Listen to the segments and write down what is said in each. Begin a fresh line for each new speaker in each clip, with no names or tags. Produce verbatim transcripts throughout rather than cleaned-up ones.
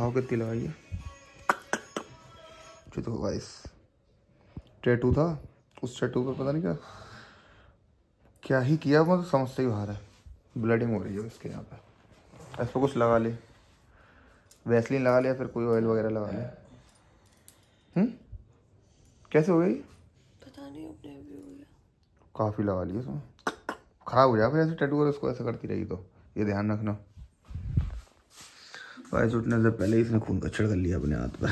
दिखाओ कितनी लगाई है। जो तो गाइस टैटू था, उस टैटू पे पता नहीं क्या क्या ही किया, वो तो समझ से ही बाहर है। ब्लडिंग हो रही है इसके यहाँ पे। इस पर कुछ लगा ले, वैसलीन लगा ले या फिर कोई ऑयल वगैरह लगा ले। हम्म कैसे हो गई
पता नहीं, अपने भी हो गया।
काफ़ी लगा लिया इसमें, खराब हो जाएगा ऐसे टैटू। इसको ऐसा करती रही तो ये ध्यान रखना। वाइस उठने से पहले ही इसने खून कच्चड़ कर लिया अपने हाथ पे,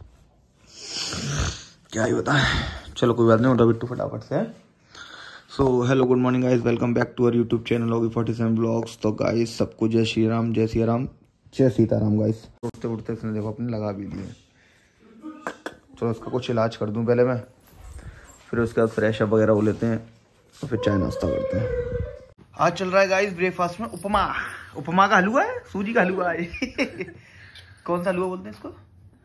क्या ही बताएं। चलो कोई बात नहीं, उठा बिट्टू फटाफट से। So hello good morning guys, welcome back to our YouTube channel Oggy forty seven vlogs. तो गाइस सबको जय श्री राम, जय सिया राम, जय सीताराम। गाइस उठते उठते इसने देखो अपने लगा भी लिए। चलो उसका कुछ इलाज कर दूं पहले मैं, फिर उसके बाद फ्रेश अप वगैरह हो लेते हैं और फिर चाय नाश्ता करते हैं। आज चल रहा है गाइस ब्रेकफास्ट में उपमा। उपमा का हलवा है, सूजी का हलवा है। कौन सा हलवा बोलते हैं इसको?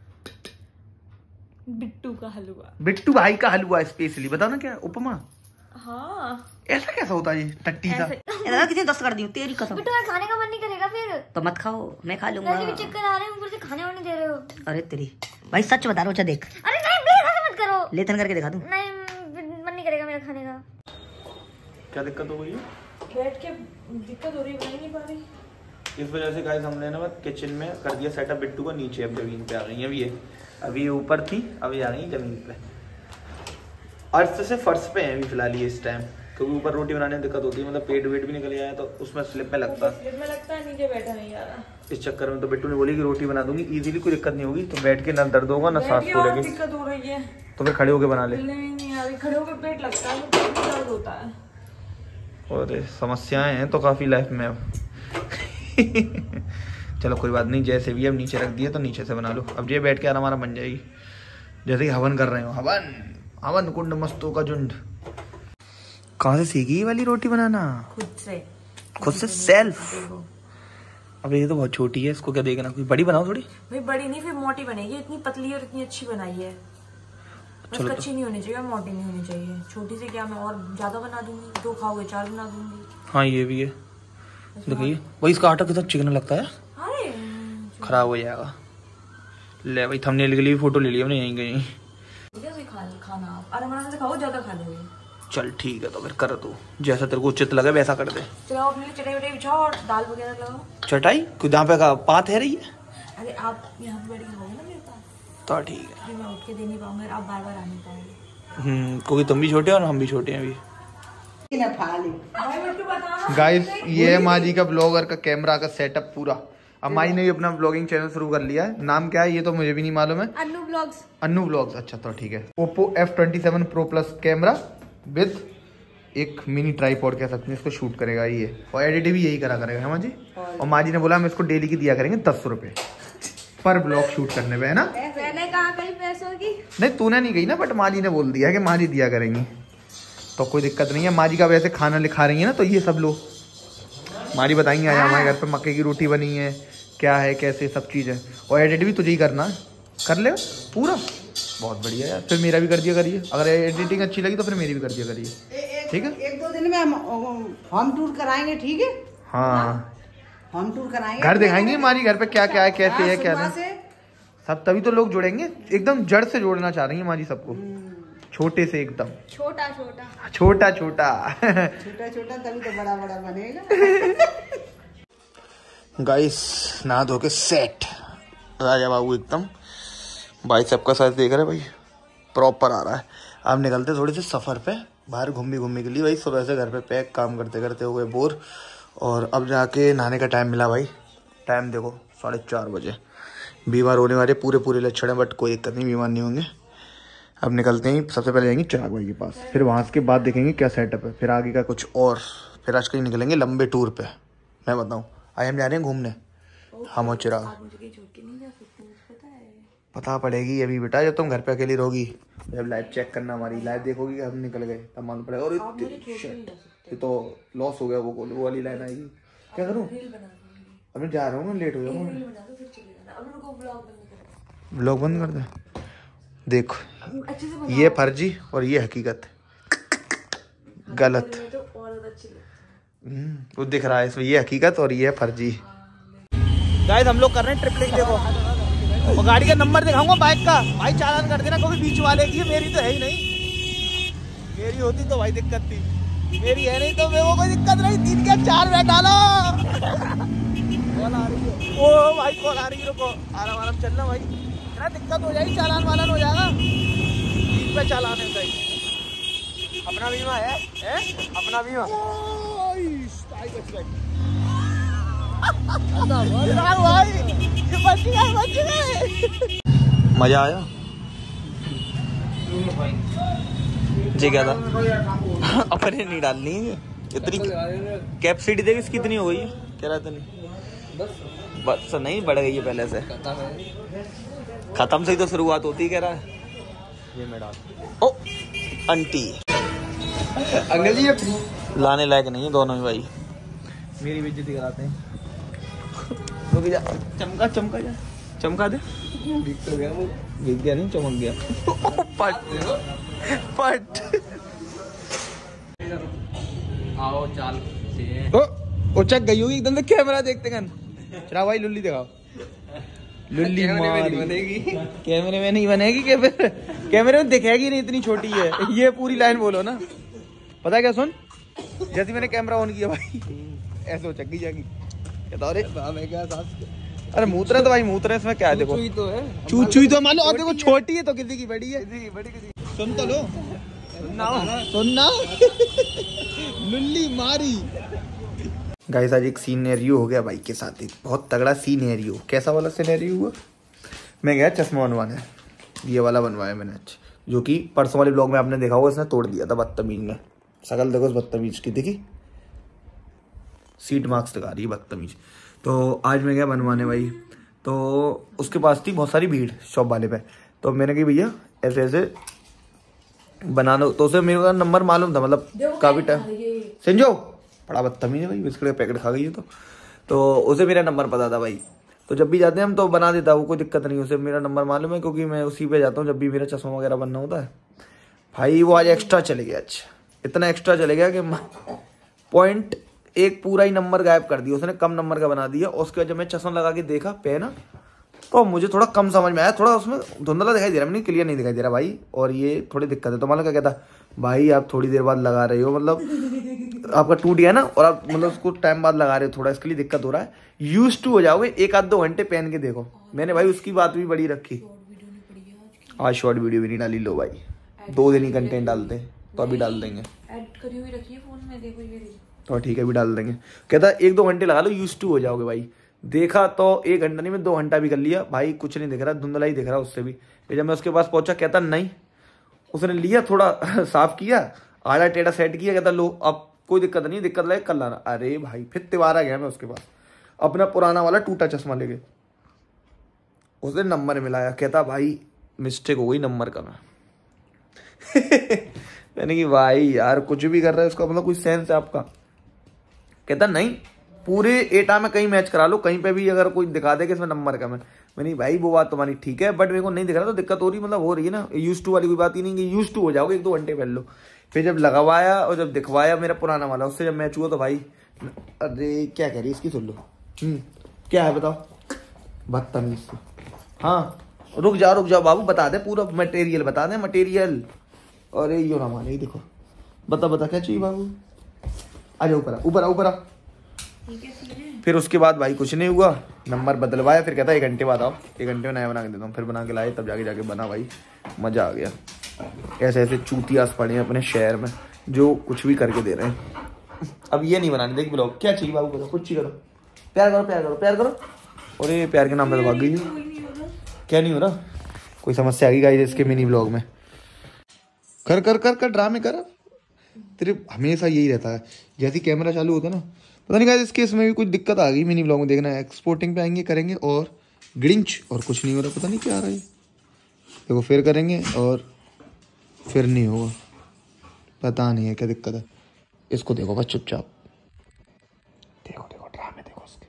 बिट्टू का हलवा।
बिट्टू भाई का हलवा स्पेशली। बताओ ना क्या उपमा।
हाँ
ऐसा कैसा होता है ये टट्टी सा?
ऐसा किसी ने दस्त कर दी तेरी कसम।
बिट्टू यार खाने का मन नहीं करेगा फिर
तो मत खाओ, मैं खा लूंगा।
वैसे भी चक्कर आ रहे हैं, ऊपर से खाने वाने दे रहे हो।
अरे तेरी भाई सच बता रहा हूँ, देख।
अरे नहीं प्लीज ऐसे मत करो।
लेथन करके दिखा दूं?
नहीं मन नहीं करेगा मेरा खाने का।
क्या दिक्कत हो गई है?
बैठ के दिक्कत हो रही है, बना नहीं पा रही।
इस वजह से गाइस हमने ना किचन में कर दिया सेटअप बिट्टू को नीचे। अब जमीन पे आ गई है। अभी ये अभी ये ऊपर थी, अभी आ गई जमीन पे। अर्थ से फर्श पे है अभी फिलहाल ये इस टाइम, क्योंकि ऊपर रोटी बनाने में दिक्कत होती है। मतलब पेट वेट भी निकल आया तो उसमें स्लिप में लगता है।
स्लिप में लगता है, नीचे बैठा नहीं जा रहा।
इस चक्कर में तो बिट्टू ने बोली कि रोटी बना दूंगी इजीली, कोई दिक्कत नहीं होगी। तो बैठ के ना दर्द होगा ना सांस फूलेगी।
दिक्कत हो रही है
तो फिर खड़े होके बना ले।
नहीं आ रही, खड़े होकर पेट लगता है, पेट में दर्द होता है।
और समस्याएं हैं तो काफी लाइफ में अब। चलो कोई बात नहीं, जैसे भी अब नीचे रख दिए तो नीचे से बना लो। अब ये बैठ के आराम आराम बन जाएगी, जैसे कि हवन कर रहे हो। हवन हवन कुंड मस्तों का झुंड। कहाँ से सीखी ये वाली रोटी बनाना?
खुद से
खुद से सेल्फ। अब ये तो बहुत छोटी है, इसको क्या देखना, कोई बड़ी बनाओ थोड़ी।
भाई बड़ी नहीं, फिर मोटी बनेगी। इतनी पतली और इतनी अच्छी बनाई है। बस
चलो
कच्ची नहीं होनी चाहिए और मोटी नहीं होनी चाहिए। छोटी से क्या मैं और ज्यादा बना दूंगी, दो खाओगे चार बना दूंगी।
हाँ ये भी है, देखिए वही इसका आटा कितना चिकना लगता है।
अरे
खराब हो जाएगा। ले भाई थंबनेल के लिए फोटो ले लिया हमने यहीं कहीं।
खाना आप आराम आराम से खाओ, ज्यादा खा लोगे।
चल ठीक है, तो फिर कर तू जैसा तेरे को उचित लगे वैसा कर दे।
चलो अपने लिए चटाई वटाई बिछाओ और दाल वगैरह लगाओ।
चटाई कोई यहाँ पे का पात है रही है?
अरे आप यहाँ पे बैठ के खाओगे ना मेरे पास,
तो ठीक है।
फिर मैं उठ के दे नहीं पाऊंगा, आप बार बार आ नहीं पाओगे।
हम्म क्योंकि तुम भी छोटे हो और हम भी छोटे हैं अभी। गाइस ये है माँ जी का ब्लॉगर का कैमरा का सेटअप पूरा। अब माँ जी ने भी अपना ब्लॉगिंग चैनल शुरू कर लिया है। नाम क्या है ये तो मुझे भी नहीं मालूम है।
अन्नू ब्लॉग्स।
अन्नू ब्लॉग्स। अच्छा तो ठीक है। Oppo F twenty seven pro plus camera with एक मिनी ट्राइपॉड कह सकते हैं, इसको शूट करेगा ये, और एडिट भी यही करा करेगा है माँ जी। और माँ जी ने बोला हम इसको डेली की दिया करेंगे दस रुपए पर ब्लॉग शूट करने पे, है ना?
मैंने कहा कहीं पैसों की
नहीं तूने नहीं कही ना, बट माँ जी ने बोल दिया कि माँ जी दिया करेंगी, तो कोई दिक्कत नहीं है। माँ जी का वैसे खाना लिखा रही है ना, तो ये सब लोग माँ जी बताएंगे आज हमारे घर पे मक्के की रोटी बनी है, क्या है कैसे सब चीज़ है। और एडिट भी तुझे ही करना, कर ले पूरा। बहुत बढ़िया यार, फिर मेरा भी कर दिया करिए। अगर एडिटिंग अच्छी लगी तो फिर मेरी भी कर दिया करिए, ठीक है?
एक दो दिन में हम होम टूर कराएंगे, ठीक है?
हाँ
होम टूर कराएंगे,
घर दिखाएंगे हमारी घर पे क्या क्या है, कैसे है क्या नहीं सब, तभी तो लोग जुड़ेंगे। एकदम जड़ से जोड़ना चाह रही है माँ जी सबको, छोटे से एकदम
छोटा छोटा
छोटा छोटा
छोटा छोटा, तभी तो बड़ा बड़ा बनेगा।
गाइस नहा धो के सेट राजा बाबू एकदम। भाई सबका साथ देख रहे भाई, प्रॉपर आ रहा है। अब निकलते थोड़े से सफ़र पे बाहर घूमने घूमने के लिए। भाई सुबह से घर पे पैक काम करते करते हो गए बोर, और अब जाके नहाने का टाइम मिला। भाई टाइम देखो साढ़े चार बजे। बीमार होने वाले पूरे पूरे लक्षण हैं, बट कोई दिक्कत नहीं, बीमार नहीं होंगे। अब निकलते हैं, सबसे पहले जाएंगे चिराग भाई के पास, फिर वहाँ के बाद देखेंगे क्या सेटअप है, फिर आगे का कुछ और। फिर आज कहीं निकलेंगे लंबे टूर पे। मैं बताऊँ आज हम जा रहे हैं घूमने, हम और चिराग। पता पड़ेगी अभी बेटा, जब तुम घर पे अकेली रहोगी, जब लाइव चेक करना, हमारी लाइव देखोगी हम निकल गए तब मालूम पड़ेगा। और ये तो लॉस हो गया, वो वो वाली लाइन आएगी। क्या करूँ अभी, जा रहा हूँ मैं, लेट हो जाऊँगा। ब्लॉग बंद कर दे। देखो ये फर्जी और ये हकीकत गलत। वो दिख रहा है इसमें, ये हकीकत और ये फर्जी। गाइस हम लोग कर रहे हैं ट्रिपलिंग, देखो और गाड़ी का नंबर दिखाऊंगा बाइक का, भाई चालान कर देना क्योंकि बीच वाले की है, मेरी तो है ही नहीं। मेरी होती तो भाई दिक्कत थी, मेरी है नहीं तो मेरे को कोई दिक्कत नहीं। तीन क्या चार बैठा लो। कॉल आ रही है, ओ भाई कॉल आ रही है, रुको आराम आराम चलना भाई, इतना दिक्कत हो जाएगी, चालान वालान हो जाएगा। तीन पे चालान है भाई। अपना बीमा है, है? अपना बीमा भाई, बच गए बच गए। मजा आया जी? क्या था? अपने नहीं डालनी है इतनी कैपेसिटी, देख इसकी कितनी हो गई है, कह रहा था नहीं बस नहीं बढ़ गई है पहले से, खत्म से ही तो शुरुआत होती, कह रहा है ये मैं डाल। ओ आंटी अंकल जी लाने लायक नहीं है दोनों ही भाई, मेरी बेइज्जती कराते हैं। रुक जा, चमका चमका जा, चमका दे, भीग तो गया वो, भीग गया नहीं चमक गया। पट पट
आओ चाल
ओ ओ चक गई होगी एकदम से, कैमरा देखते गन। चला भाई लुल्ली दिखाओ, लुल्ली मारी बनेगी, कैमरे में नहीं बनेगी, कैमरे कैमरे में दिखेगी नहीं, इतनी छोटी है ये। पूरी लाइन बोलो ना, पता क्या सुन, जैसे मैंने कैमरा ऑन किया भाई ऐसे हो चक्की जाएगी। अरे मूत्र है तो भाई मूत्र है, इसमें क्या है? देखो तो है, चूचू तो मान लो, और देखो छोटी है तो किसी की बड़ी है, बड़ी किसी। सुन तो लो, सुनना सुनना लुल्ली मारी। गाइस आज एक सीनेरियो हो गया भाई के साथ, एक बहुत तगड़ा सीनेरियो। कैसा वाला सीनेरियो हुआ? मैं गया चश्मा बनवाने, ये वाला बनवाया मैंने आज, जो कि परसों वाले ब्लॉग में आपने देखा होगा, इसने तोड़ दिया था बदतमीज ने। शकल देखो उस बदतमीज की, देखी सीट मार्क्स लगा रही है बदतमीज। तो आज मैं गया बनवाने भाई, तो उसके पास थी बहुत सारी भीड़ शॉप वाले पे, तो मैंने कही भैया ऐसे ऐसे बनाना, तो उसे मेरे का नंबर मालूम था, मतलब काफी टाइम। संजो बड़ा बदतमीज है भाई, बिस्किट का पैकेट खा गई है तो तो उसे मेरा नंबर पता था भाई, तो जब भी जाते हैं हम तो बना देता, वो कोई दिक्कत नहीं, उसे मेरा नंबर मालूम है क्योंकि मैं उसी पे जाता हूँ जब भी मेरा चश्मा वगैरह बनना होता है। भाई वो आज एक्स्ट्रा चले गया, अच्छा इतना एक्स्ट्रा चले गया कि पॉइंट एक पूरा ही नंबर गायब कर दिया उसने, कम नंबर का बना दिया। उसके बाद जब मैं चश्मा लगा के देखा पहना तो मुझे थोड़ा कम समझ में आया, थोड़ा उसमें धुंधला दिखाई दे रहा है, मैंने क्लियर नहीं दिखाई दे रहा भाई, और ये थोड़ी दिक्कत है। तो मतलब क्या कहता भाई आप थोड़ी देर बाद लगा रहे हो, मतलब आपका टूट गया ना, और आप मतलब उसको टाइम बाद लगा रहे हो, थोड़ा इसके लिए दिक्कत हो रहा है, यूज टू हो जाओगे, एक आध दो घंटे पहन के देखो। मैंने भाई उसकी बात भी बड़ी रखी, आज शॉर्ट वीडियो भी नहीं डाली, लो भाई दो दिन ही कंटेंट डालते हैं तो अभी डाल देंगे,
ऐड करी हुई रखी है फोन में, देखो ये
तो ठीक है अभी डाल देंगे। कहता एक दो घंटे लगा लो, यूज टू हो जाओगे भाई। देखा तो एक घंटा नहीं, मैं दो घंटा भी कर लिया भाई, कुछ नहीं दिख रहा, धुंधला ही दिख रहा उससे भी। फिर जब मैं उसके पास पहुंचा कहता नहीं, उसने लिया थोड़ा साफ किया, आड़ा टेढ़ा सेट किया, कहता लो अब कोई दिक्कत नहीं, दिक्कत लगे कल लाना। अरे भाई फिर तिवारा गया मैं उसके पास, अपना पुराना वाला टूटा चश्मा लेके, उसने नंबर मिलाया, कहता भाई मिस्टेक हो गई नंबर का। मैं मैंने कि भाई यार कुछ भी कर रहा है उसका मतलब कोई सेंस है आपका? कहता नहीं पूरे एटा में कहीं मैच करा लो, कहीं पे भी अगर कोई दिखा दे कि इसमें नंबर कम है। मैंने भाई वो बात तुम्हारी ठीक है, बट मेरे को नहीं दिख रहा तो दिक्कत हो रही, मतलब हो रही है ना, यूज टू वाली कोई बात ही नहीं कि यूज टू हो जाओगे, एक दो घंटे पहन लो। फिर जब लगवाया और जब दिखवाया मेरा पुराना वाला, उससे जब मैच हुआ तो भाई अरे क्या कह रही इसकी, सुन लो हम्म क्या है बताओ, बदतमीज। हाँ रुक जाओ रुक जाओ बाबू, बता दे पूरा मटेरियल बता दे, मटेरियल। अरे यो ना माने, देखो बता बता क्या चाहिए बाबू, आ जाओ ऊपर ऊपर ऊपर। फिर उसके बाद भाई कुछ नहीं हुआ, नंबर बदलवाया, फिर कहता एक घंटे बाद आओ, एक घंटे में नया बना के देता हूँ। फिर बना के लाए, तब जाके जाके बना भाई, मजा आ गया। ऐसे ऐसे चूतियास पड़े हैं अपने शहर में जो कुछ भी करके दे रहे हैं। अब ये नहीं बनाने, देख ब्लॉग क्या चाहिए बाबू बताओ, कुछ करो, प्यार करो प्यार करो प्यार करो। और ये प्यार के नाम पे तो भाग गई, क्या नहीं हो रहा, कोई समस्या आ गई गाइस इसके मिनी ब्लॉग में। कर कर कर कर ड्रामे कर, तेरे हमेशा यही रहता है, जैसे कैमरा चालू होता है ना, पता नहीं गाइस इस केस में भी कुछ दिक्कत आ गई मिनी ब्लॉग में, देखना है एक्सपोर्टिंग पे आएंगे करेंगे और ग्लिंच, और कुछ नहीं हो रहा, पता नहीं क्या आ रहा है। देखो फिर करेंगे और फिर नहीं होगा, पता नहीं है क्या दिक्कत है। इसको देखो बस चुपचाप, देखो देखो ड्रामे देखो उसके।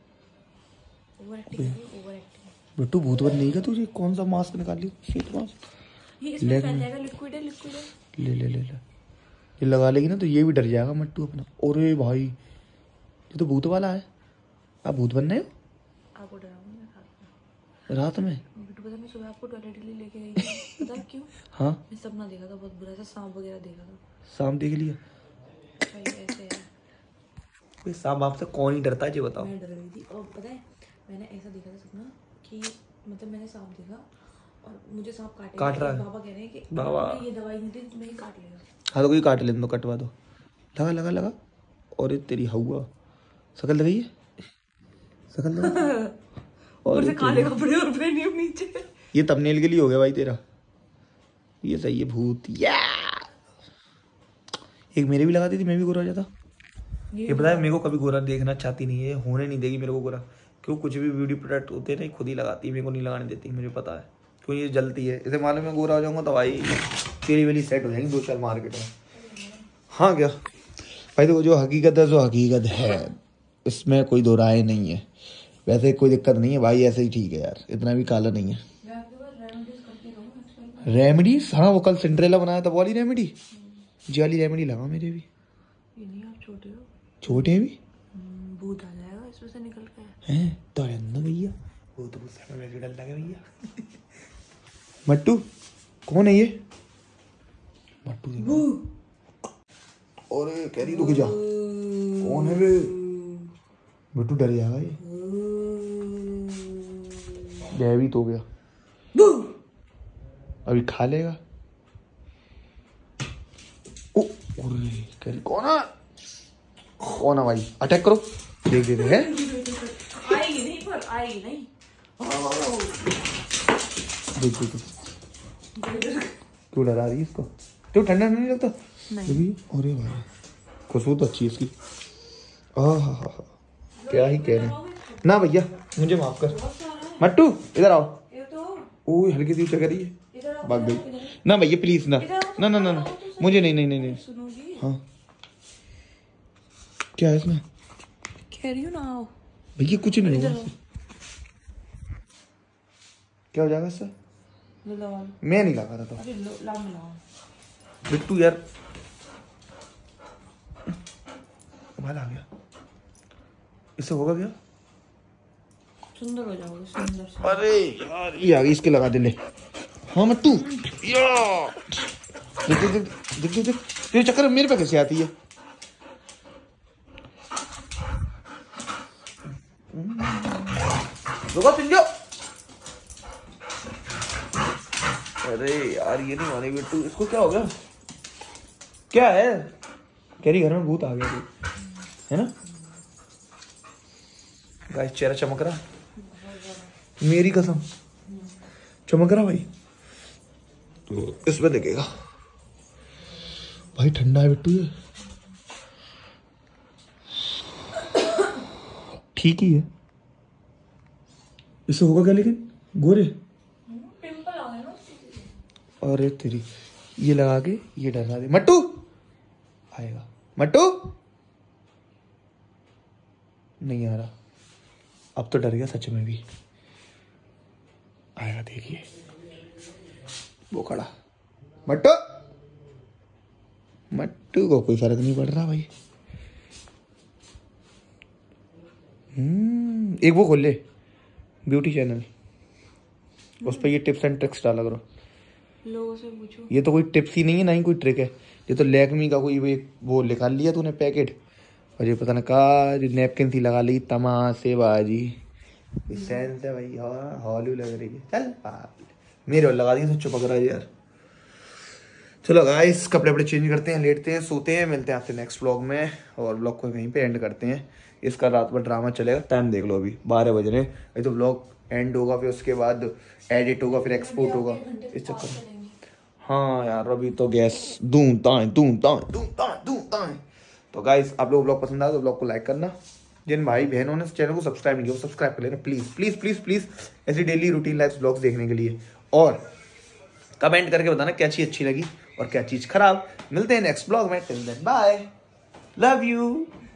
बिट्टू भूत बन नहीं का तुझे, कौन सा मास्क निकाल लिया, शीट मास्क
ये इसमें फैल जाएगा, लिक्विड है लिक्विड है,
ले ले ले ले ये लगा लेगी ना तो ये भी डर जाएगा मट्टू अपना। अरे भाई ये तो भूत वाला है, आप भूत बन रहे हो?
आपको डराऊंगी मैं,
रात में?
बिट्टू पता नहीं सुबह आपको टॉयलेट के लिए लेके गई थी, पता है क्यों?
हाँ
मैं सपना देखा था बहुत बुरा सा, सांप वगैरह देखा था।
सांप देख लिया?
भाई ऐसे है।
कोई सांप आपसे कौन ही डरता है जी बताओ?
मैं डर गई थी और पता है मैंने ऐसा देखा था सपना कि मतलब मैंने सांप देखा और मुझे सांप काटे
काट रहा है।
बाबा कह रहे हैं कि
बाबा
ये दवाई नहीं थी तुम्हें काट लेगा।
हाँ तो कोई काट ले दो, कटवा दो। लगा लगा लगा। और तेरी हवा शकल लगाई है, शकल लगा। और
से काले कपड़े और पहने हो नीचे।
ये तमनेल के लिए हो गया भाई तेरा, ये सही है भूत। या एक मेरे भी लगा दी थी, मैं भी गोरा हो जाता। ये पता है मेरे को कभी गोरा देखना चाहती नहीं है, होने नहीं देगी मेरे को गोरा। क्यों? कुछ भी ब्यूटी प्रोडक्ट होते हैं ना खुद ही लगाती है, मेरे को नहीं लगाने देती, मुझे पता है। क्यों? ये जलती है। इसे मालूम मैं गोरा हो जाऊंगा तो भाई तेरी वाली सेट हो जाएंगी दो चार मार्केट में। हाँ क्या भाई, देखो जो हकीकत है जो हकीकत है, इसमें कोई दो राय नहीं है। वैसे कोई दिक्कत नहीं है भाई, ऐसे ही ठीक है यार, इतना भी काला नहीं है। रेमेडीज? हाँ वो कल सिंड्रेला बनाया था, वो वाली रेमेडी, जी वाली रेमेडी लगा मेरे भी।
ये नहीं आप छोटे हो,
छोटे हैं भी,
भूत आ जाएगा इसमें से निकल के।
हैं तो अंदर भैया, वो तो गुस्से में वैसे डर लगा भैया। मट्टू कौन है ये? मट्टू देखो। अरे कह रही रुक जा, कौन है वे? मट्टू डर जाएगा ये, भयभीत हो गया, अभी खा लेगा। ओ अरे कह रही कौन है? कौन है भाई? अटैक करो, देख दे रहे हैं।
आएगी नहीं पर आएगी नहीं।
देख देख क्यों डरा रही है इसको? तो ठंडा नहीं लगता? नहीं। अरे भाई खुशबू तो अच्छी है इसकी। आहा क्या ही कह रहे हैं ना भैया, मुझे माफ कर। मट्टू इधर आओ। ओह हल्की सी चक रही है, भाग गई ना भैया प्लीज ना ना ना ना, ना। मुझे नहीं नहीं नहीं नहीं। हाँ क्या है इसमें?
कह रही हूँ ना आओ
भैया, कुछ नहीं होगा। क्या हो जाएगा इससे? मैं नहीं लगा रहा था बिट्टू यार, बाल आ गया, इससे होगा क्या?
सुंदर हो जाओगे सुंदर से।
अरे यार ये आ गई, इसके लगा दे ले। हाँ मट्टू यार देख देख देख देख देख ये चक्कर मेरे पे कैसे आती है? रुको सुन जाओ। अरे यार ये नहीं माने बिट्टू, इसको क्या हो गया? क्या है? कह रही घर में भूत आ गया है ना? गाइस चेहरा चमक रहा, मेरी कसम चमक रहा भाई, तो इसमें दिखेगा भाई। ठंडा है बिट्टू, ये ठीक ही है। इससे होगा क्या लेकिन? गोरे
पिंपल आ गए ना।
अरे तेरी, ये लगा के ये डरा दे। मट्टू आएगा, मट्टू नहीं आ रहा, अब तो डर गया सच में भी। आएगा देखिए, वो खड़ा। मट्टू मट्टू को कोई फर्क नहीं पड़ रहा भाई। हम्म एक वो खोल ले ब्यूटी चैनल, उस पर ये टिप्स एंड ट्रिक्स डाला करो।
लोगों से पूछो,
ये तो कोई टिप्स ही नहीं है ना ही कोई ट्रिक है, ये तो लैक्मी का कोई वो निकाल लिया तूने पैकेट, और ये पता ना कहा नैपकिन थी लगा ली तमाशे बाजी। सेंस है भाई, हाँ हॉली लग रही है। चल मेरे और लगा दी तो चुपक रहा है यार। चलो गाइस कपड़े वपड़े चेंज करते हैं, लेटते हैं, सोते हैं, मिलते हैं आपसे नेक्स्ट व्लॉग में, और व्लॉग को वहीं पे एंड करते हैं। इसका रात भर ड्रामा चलेगा, टाइम देख लो अभी बारह बज रहे हैं, अभी तो व्लॉग एंड होगा, फिर उसके बाद एडिट होगा, फिर एक्सपोर्ट होगा इस चक्कर में। हाँ यार अभी तो गैस दूं ताएं दूं ताएं दूं ताएं दूं ताएं। तो गाइस आप लोग व्लॉग पसंद आया तो व्लॉग को लाइक करना, जिन भाई बहनों ने चैनल को सब्सक्राइब नहीं किया वो सब्सक्राइब कर लेना प्लीज प्लीज प्लीज प्लीज, ऐसी डेली रूटीन लाइफ ब्लॉग्स देखने के लिए। और कमेंट करके बताना क्या चीज अच्छी लगी और क्या चीज खराब। मिलते हैं नेक्स्ट ब्लॉग में, till then bye, love you.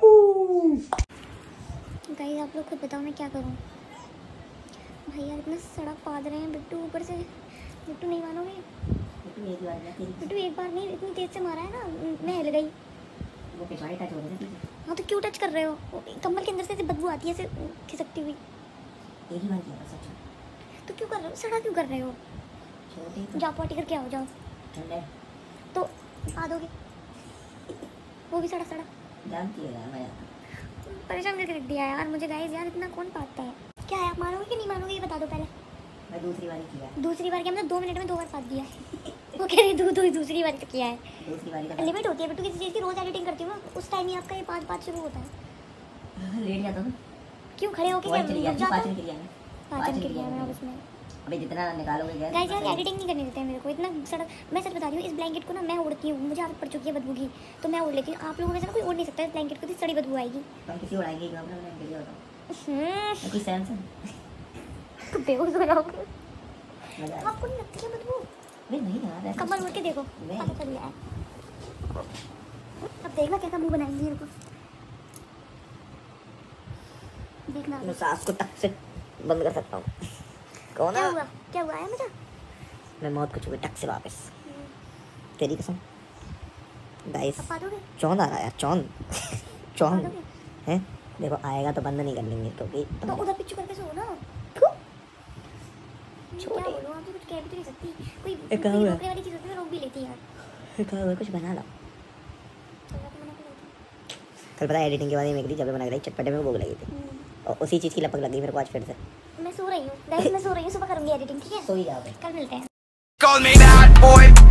Guys आप लोग खुद बताओ मैं क्या करूं? भाई यार इतना सड़क पाद रहे हैं बिट्टू, ऊपर से बिट्टू नहीं मानोगे, बिट्टू एक बार नहीं इतनी तेज से मारा है ना, मैं हिल गई।
वो पिछवाड़े टच हो रहे थे।
हाँ तो क्यों टच कर रहे हो? कम्बल के अंदर से बदबू आती है ऐसे खिसकती हुई।
एक ही बार किया था सच।
तो क्यों कर रहे हो, सड़ा क्यों कर रहे हो? जाओ पॉटी करके आओ, जाओ। तो पा दोगे वो भी सड़ा सड़ा
जानती है यार मैं
परेशान करके रख दिया यार मुझे गाइस। यार इतना कौन पाता है? क्या है, आप मानोगे कि नहीं मानोगे ये बता दो पहले।
मैं दूसरी बारी किया
दूसरी बार क्या मतलब दो मिनट में दो बार पात दिया वो कह रही दू दू दूसरी बार तो किया है।
दूसरी बारी का
लिमिट होती है बिट्टू किसी चीज़ की। रोज एडिटिंग करती हूँ ना उस टाइम ही आपका ये पाँच पाँच शुरू होता है।
लेट जाता हूँ
क्यों खड़े होके क्या
चली जाती
जाता
पाँच
है?
मिनट किया
पाँच मिनट किया मैं उसमें।
अबे जितना निकालोगे गैस
गाइस यार एडिटिंग नहीं करने देते हैं मेरे को इतना सड़क। मैं सच बता रही हूँ इस ब्लैंकेट को ना मैं उड़ती हूँ, मुझे आदत पड़ चुकी है बदबू की, तो मैं उड़ लेती हूँ। आप लोगों में से ना कोई उड़ नहीं सकता इस ब्लैंकेट को, तो सड़ी बदबू आएगी।
हम किसी उड़ाएंगे कि अपना ब्लैंकेट ये बताओ
हम्म
कोई सेंस है
तो बेहोश हो जाओगे।
मजा आया
आपको नहीं लगती है बदबू?
अबे नहीं यार ऐसा
कमर उड़ के देखो
नहीं।
पता चल गया। अब देखना कैसा मुंह बनाएंगी मेरे को, देखना।
मैं सांस को टक से बंद कर सकता हूँ। कौन
क्या
है
हुआ, क्या हुआ है मजा?
मैं मौत को छुए टक से वापस तेरी कसम गाइस।
अब पा दोगे?
चौंध आ रहा है यार चौंध
पा
चौंध
दोगे?
है। देखो आएगा तो बंद नहीं कर लेंगे क्योंकि
तो उधर पिच्चू करके सो ना।
छोटे।
क्या बोलूं, आप तो कुछ कह भी तो नहीं सकती। कोई
एक काम
कोई
है।
रोकने वाली चीज होती है रोक भी लेती है यार।
कल कुछ बना लो।
तो मैं तो मना कर देती
कल पता है एडिटिंग के बाद ही मेरी जब बना के चटपटे में भूख लगी थी
हूँ।
और उसी चीज़ की लपक लगी मेरे को आज फिर से।
मैं सो रही हूँ गाइस, मैं सो रही हूँ, सुबह करूंगी एडिटिंग, ठीक है?
सो ही जाओगे।
कल मिलते हैं।
Call me that boy.